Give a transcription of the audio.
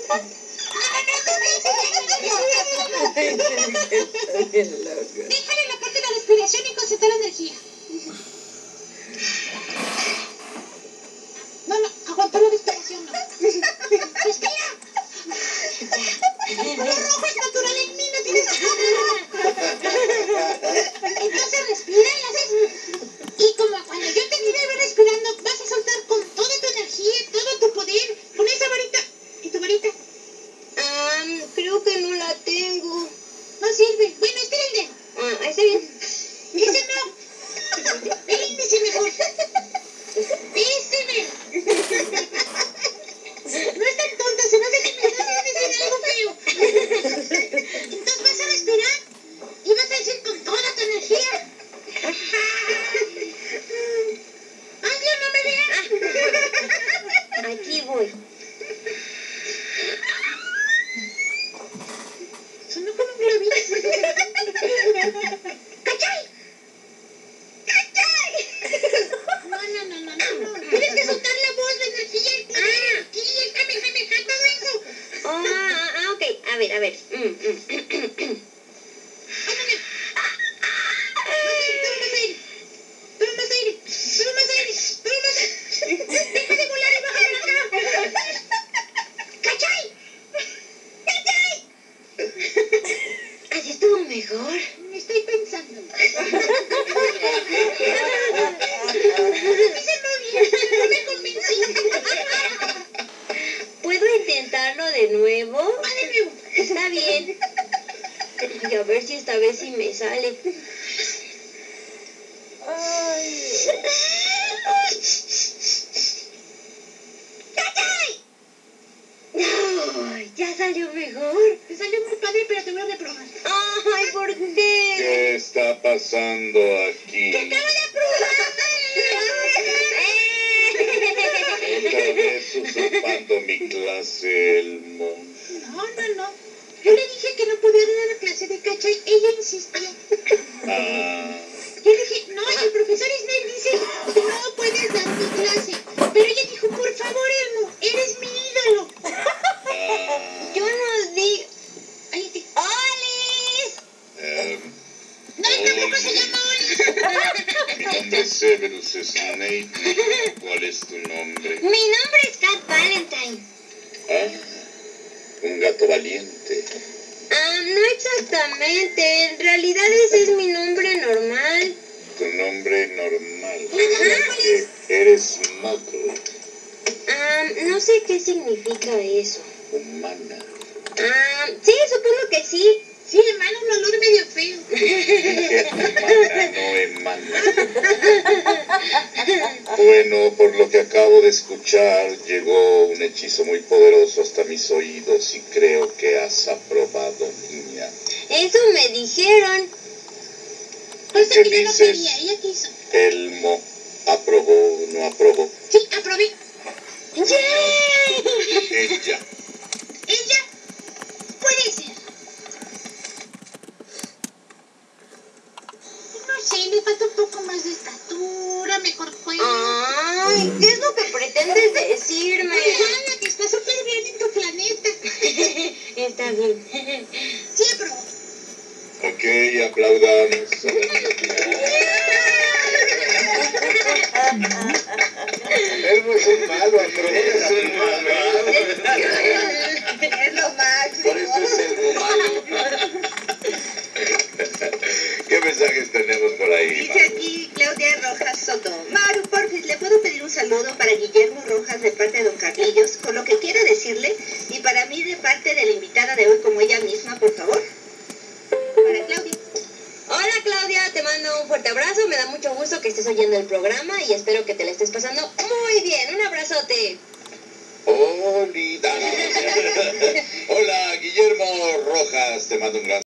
Déjale la parte de la respiración y concentra la energía. No, aguanta la respiración, no. ¡Respira! Lo rojo es natural en mí, no tienes que... Entonces respira y haces... Y como cuando yo te mire respirando, vas a soltar con toda tu energía, todo tu poder, con esa varita. ¿Y tu varita? Creo que no la tengo. No sirve. Bueno, estira el dedo. Está bien. Ese no. El índice mejor. Ese ve. No es tan tonta, se me hace que me estás diciendo algo feo. Entonces vas a respirar y vas a decir con toda tu energía. ¡Hazlo, no me veas! Aquí voy. Sonó como un globito. ¡Cachai! ¡Cachai! No. Tienes que soltar la voz, la energía, el poder, aquí, el kamehameha, todo eso. Ok. A ver. Ándale. Toma más aire. Deja de volar y baja para acá. ¡Cachai! ¿Así estuvo mejor? Estoy pensando. Díselo bien, no me convenciste. ¿Puedo intentarlo de nuevo? Va de nuevo. Está bien. Y a ver si esta vez sí me sale. Ay, ¿ya salió mejor? Te salió muy padre, pero te voy a reprobar. Ay, ¿por qué? ¿Qué está pasando aquí? ¡Te acabo de aprobar! Otra vez usurpando mi clase, Elmo. No. Yo le dije que no podía dar la clase de cachai. Ella insistió. Yo le dije, no, y el profesor Snape dice, no puedes dar mi clase. Pero ella dijo, por favor, Elmo, eres mi ídolo. Yo no digo... Ay, ¡Olis! no, tampoco se llama Oli. Mi nombre es Severus Snape. ¿Cuál es tu nombre? Mi nombre es Cat Valentine. Un gato valiente. No exactamente. En realidad ese es mi nombre normal. Tu nombre normal. Ajá. Que eres Muggle. No sé qué significa eso. Humana. Sí, supongo que sí. Sí, emana un olor medio feo. Humana, no emana. Bueno, por lo que acabo de escuchar, llegó un hechizo muy poderoso hasta mis oídos y creo que has aprobado, niña. Eso me dijeron. Cosa ¿Qué que yo no dices? quería, ella quiso. Elmo, ¿aprobó o no aprobó? Sí, aprobé. Ella. Ella puede ser. No sé, le falta un poco más de estatura, mejor cuello. Ay, ¿qué es lo que pretendes decirme? Nada, que está súper bien en tu planeta. Está bien. Sí, aprobó. Ok, aplaudamos. Elmo es un malo, aprobó. Es un malo. Es lo máximo. Por eso es Elmo malo. ¿Qué mensajes tenemos por ahí? Dice aquí Claudia Rojas Soto. Maru, porfis, ¿le puedo pedir un saludo para Guillermo Rojas de parte de Don Carlillos, con lo que quiera decirle? Y para mí de parte de la invitada de hoy, como ella misma, por favor. Para Claudia. Hola Claudia, te mando un fuerte abrazo. Me da mucho gusto que estés oyendo el programa y espero que te la estés pasando muy bien. Un abrazote. Hola, Guillermo Rojas, te mando un gran